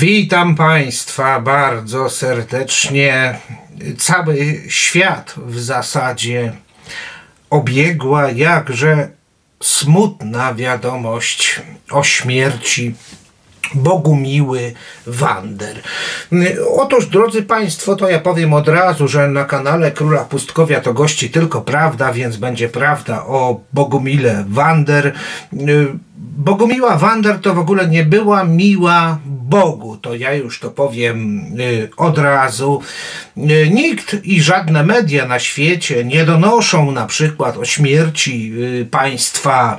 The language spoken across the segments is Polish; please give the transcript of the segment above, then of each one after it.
Witam Państwa bardzo serdecznie. Cały świat w zasadzie obiegła jakże smutna wiadomość o śmierci Bogumiły Wander. Otóż, drodzy Państwo, to ja powiem od razu, że na kanale Króla Pustkowia to gości tylko prawda, więc będzie prawda o Bogumile Wander. Bogumiła Wander to w ogóle nie była miła Bogu, to ja już to powiem od razu. Nikt i żadne media na świecie nie donoszą na przykład o śmierci państwa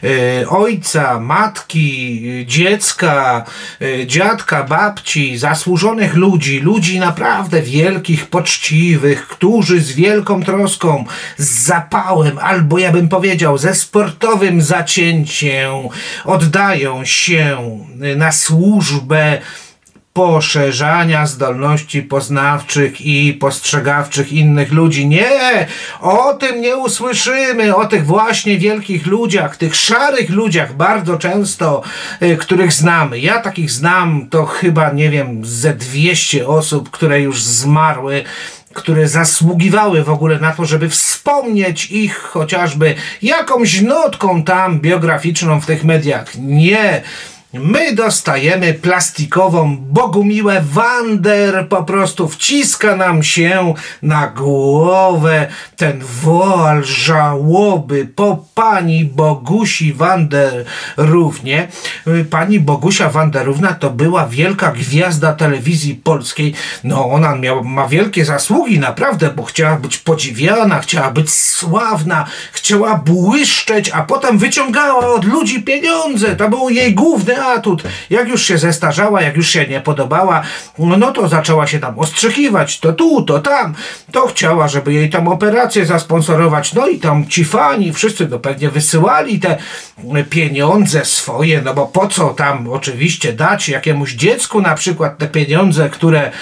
ojca, matki, dziecka, dziadka, babci, zasłużonych ludzi, ludzi naprawdę wielkich, poczciwych, którzy z wielką troską, z zapałem, albo ja bym powiedział ze sportowym zacięciem oddają się na służbę poszerzania zdolności poznawczych i postrzegawczych innych ludzi. Nie! O tym nie usłyszymy, o tych właśnie wielkich ludziach, tych szarych ludziach bardzo często, których znamy. Ja takich znam to chyba, nie wiem, ze 200 osób, które już zmarły, które zasługiwały w ogóle na to, żeby wspomnieć ich chociażby jakąś notką tam biograficzną w tych mediach. Nie! My dostajemy plastikową Bogumiłę Wander, po prostu wciska nam się na głowę ten woal żałoby po pani Bogusi Wanderównie. Pani Bogusia Wanderówna to była wielka gwiazda telewizji polskiej. No ona ma wielkie zasługi naprawdę, bo chciała być podziwiana, chciała być sławna, chciała błyszczeć, a potem wyciągała od ludzi pieniądze. To był jej główny atut. Jak już się zestarzała, jak już się nie podobała, no to zaczęła się tam ostrzykiwać, to tu, to tam, to chciała, żeby jej tam operację zasponsorować, no i tam ci fani, wszyscy to pewnie wysyłali te pieniądze swoje, no bo po co tam oczywiście dać jakiemuś dziecku na przykład te pieniądze, które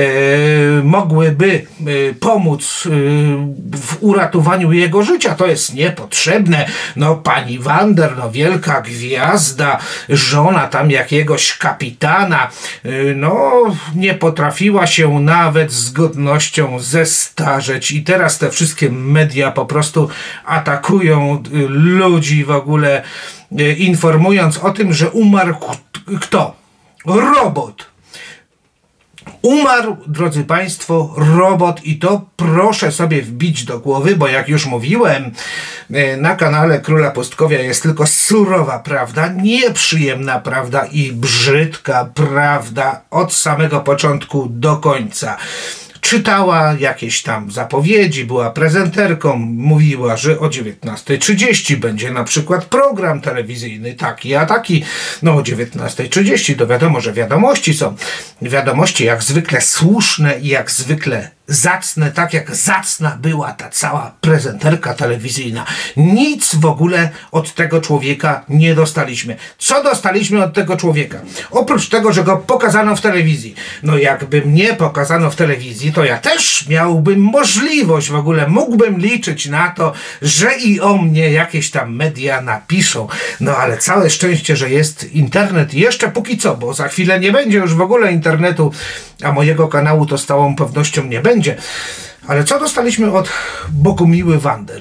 mogłyby pomóc w uratowaniu jego życia, to jest niepotrzebne. No pani Wander, no wielka gwiazda, żona tam jakiegoś kapitana, no nie potrafiła się nawet z godnością zestarzeć i teraz te wszystkie media po prostu atakują ludzi w ogóle, informując o tym, że umarł kto? Robot. Umarł, drodzy Państwo, robot i to proszę sobie wbić do głowy, bo jak już mówiłem, na kanale Króla Pustkowia jest tylko surowa prawda, nieprzyjemna prawda i brzydka prawda od samego początku do końca. Czytała jakieś tam zapowiedzi, była prezenterką, mówiła, że o 19:30 będzie na przykład program telewizyjny taki, a taki, no o 19:30 to wiadomo, że wiadomości są. Wiadomości jak zwykle słuszne i jak zwykle zacne, tak jak zacna była ta cała prezenterka telewizyjna. Nic w ogóle od tego człowieka nie dostaliśmy. Co dostaliśmy od tego człowieka? Oprócz tego, że go pokazano w telewizji. No jakby mnie pokazano w telewizji, to ja też miałbym możliwość w ogóle, mógłbym liczyć na to, że i o mnie jakieś tam media napiszą. No ale całe szczęście, że jest internet jeszcze póki co, bo za chwilę nie będzie już w ogóle internetu, a mojego kanału to z całą pewnością nie będzie. Ale co dostaliśmy od Bogumiły Wander?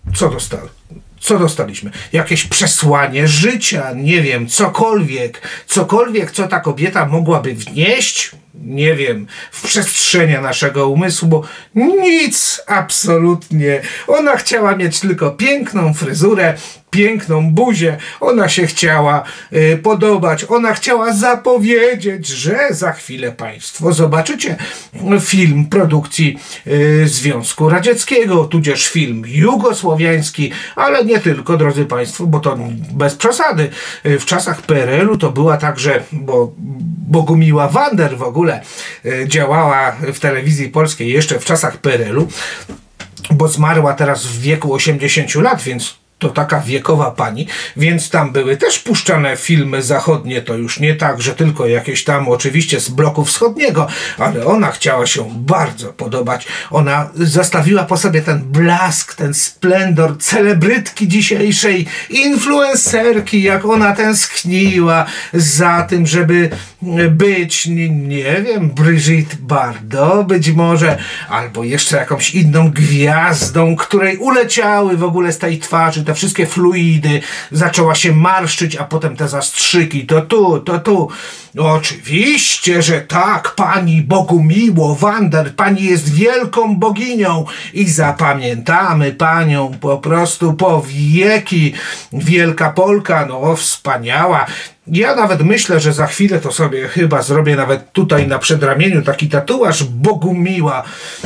Co dostaliśmy? Jakieś przesłanie życia, nie wiem, cokolwiek, co ta kobieta mogłaby wnieść, nie wiem, w przestrzenie naszego umysłu, bo nic, absolutnie. Ona chciała mieć tylko piękną fryzurę, piękną buzię, ona się chciała podobać, ona chciała zapowiedzieć, że za chwilę Państwo zobaczycie film produkcji Związku Radzieckiego, tudzież film jugosłowiański, ale nie tylko, drodzy Państwo, bo to bez przesady. W czasach PRL-u to była także, bo Bogumiła Wander w ogóle działała w telewizji polskiej jeszcze w czasach PRL-u, bo zmarła teraz w wieku 80 lat, więc to taka wiekowa pani, więc tam były też puszczane filmy zachodnie, to już nie tak, że tylko jakieś tam oczywiście z bloku wschodniego, ale ona chciała się bardzo podobać. Ona zostawiła po sobie ten blask, ten splendor celebrytki dzisiejszej, influencerki, jak ona tęskniła za tym, żeby być, nie wiem, Brigitte Bardot być może, albo jeszcze jakąś inną gwiazdą, której uleciały w ogóle z tej twarzy te wszystkie fluidy, zaczęła się marszczyć, a potem te zastrzyki, to tu, to tu. Oczywiście, że tak, pani Bogumiło Wander, pani jest wielką boginią i zapamiętamy panią po prostu po wieki. Wielka Polka, no wspaniała. Ja nawet myślę, że za chwilę to sobie chyba zrobię nawet tutaj na przedramieniu taki tatuaż Bogumiła.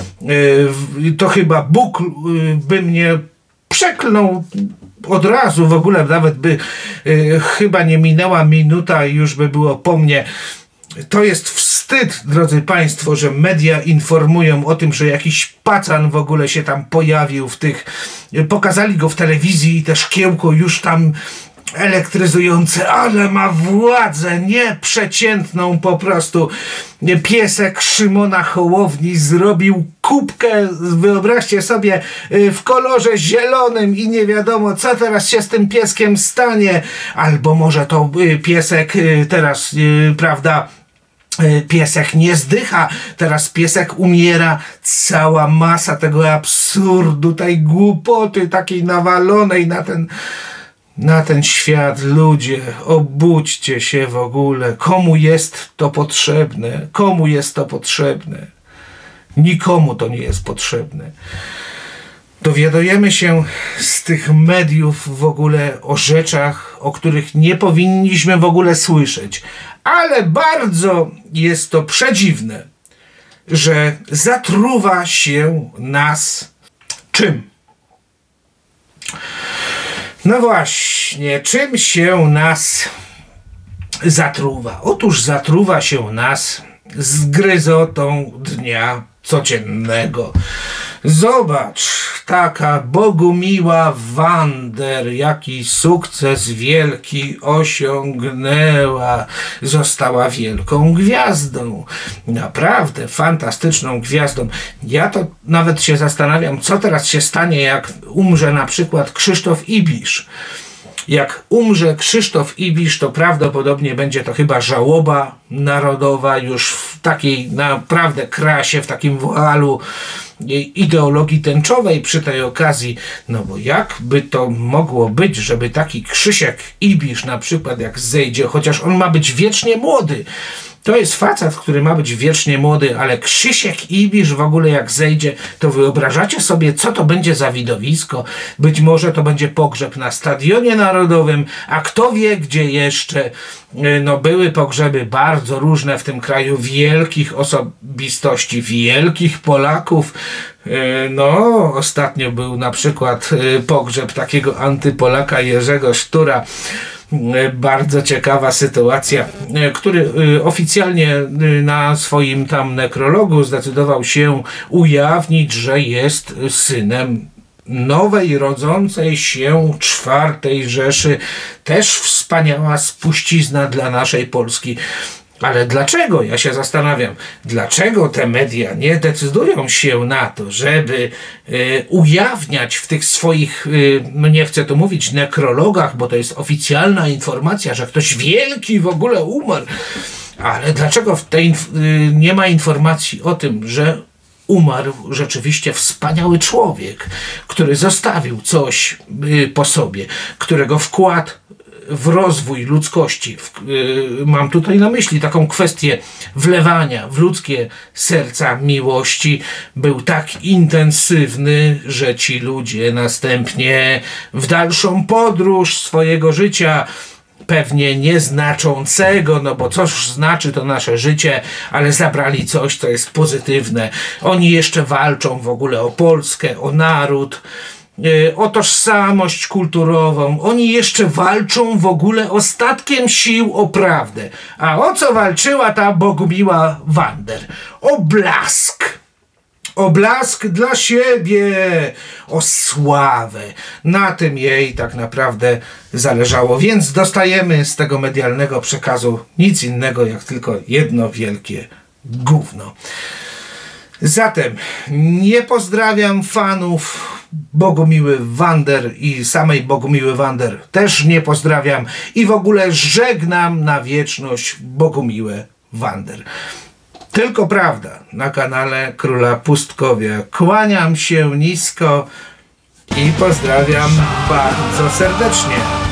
To chyba Bóg by mnie przeklnął od razu, w ogóle nawet by chyba nie minęła minuta i już by było po mnie. To jest wstyd, drodzy Państwo, że media informują o tym, że jakiś pacan w ogóle się tam pojawił w tych... Pokazali go w telewizji i te szkiełko już tam elektryzujące, ale ma władzę nieprzeciętną po prostu. Piesek Szymona Hołowni zrobił kubkę, wyobraźcie sobie, w kolorze zielonym i nie wiadomo, co teraz się z tym pieskiem stanie. Albo może to piesek teraz, prawda, piesek nie zdycha, teraz piesek umiera. Cała masa tego absurdu, tej głupoty takiej nawalonej na ten świat. Ludzie, obudźcie się w ogóle. Komu jest to potrzebne? Komu jest to potrzebne? Nikomu to nie jest potrzebne. Dowiadujemy się z tych mediów w ogóle o rzeczach, o których nie powinniśmy w ogóle słyszeć. Ale bardzo jest to przedziwne, że zatruwa się nas czym? No właśnie, czym się nas zatruwa? Otóż zatruwa się nas zgryzotą dnia codziennego. Zobacz, taka Bogumiła Wander, jaki sukces wielki osiągnęła. Została wielką gwiazdą. Naprawdę fantastyczną gwiazdą. Ja to nawet się zastanawiam, co teraz się stanie, jak umrze na przykład Krzysztof Ibisz. Jak umrze Krzysztof Ibisz, to prawdopodobnie będzie to chyba żałoba narodowa już w takiej naprawdę krasie, w takim woalu ideologii tęczowej przy tej okazji. No bo jakby to mogło być, żeby taki Krzysiek Ibisz na przykład jak zejdzie, chociaż on ma być wiecznie młody. To jest facet, który ma być wiecznie młody, ale Krzysiek Ibisz w ogóle jak zejdzie, to wyobrażacie sobie, co to będzie za widowisko? Być może to będzie pogrzeb na Stadionie Narodowym, a kto wie gdzie jeszcze. No były pogrzeby bardzo różne w tym kraju, wielkich osobistości, wielkich Polaków. No, ostatnio był na przykład pogrzeb takiego antypolaka Jerzego Sztura. Bardzo ciekawa sytuacja, który oficjalnie na swoim tam nekrologu zdecydował się ujawnić, że jest synem nowej, rodzącej się czwartej Rzeszy. Też wspaniała spuścizna dla naszej Polski. Ale dlaczego? Ja się zastanawiam, dlaczego te media nie decydują się na to, żeby ujawniać w tych swoich, no nie chcę tu mówić nekrologach, bo to jest oficjalna informacja, że ktoś wielki w ogóle umarł, ale dlaczego w tej nie ma informacji o tym, że umarł rzeczywiście wspaniały człowiek, który zostawił coś po sobie, którego wkład w rozwój ludzkości, mam tutaj na myśli taką kwestię wlewania w ludzkie serca miłości, był tak intensywny, że ci ludzie następnie w dalszą podróż swojego życia, pewnie nieznaczącego, no bo cóż znaczy to nasze życie, ale zabrali coś, co jest pozytywne. Oni jeszcze walczą w ogóle o Polskę, o naród, o tożsamość kulturową. Oni jeszcze walczą w ogóle ostatkiem sił o prawdę. A o co walczyła ta Bogumiła Wander? O blask. o blask dla siebie, o sławę. Na tym jej tak naprawdę zależało, więc dostajemy z tego medialnego przekazu nic innego jak tylko jedno wielkie gówno. Zatem nie pozdrawiam fanów Bogumiły Wander i samej Bogumiły Wander też nie pozdrawiam i w ogóle żegnam na wieczność Bogumiłę Wander. Tylko prawda na kanale Króla Pustkowia. Kłaniam się nisko i pozdrawiam bardzo serdecznie.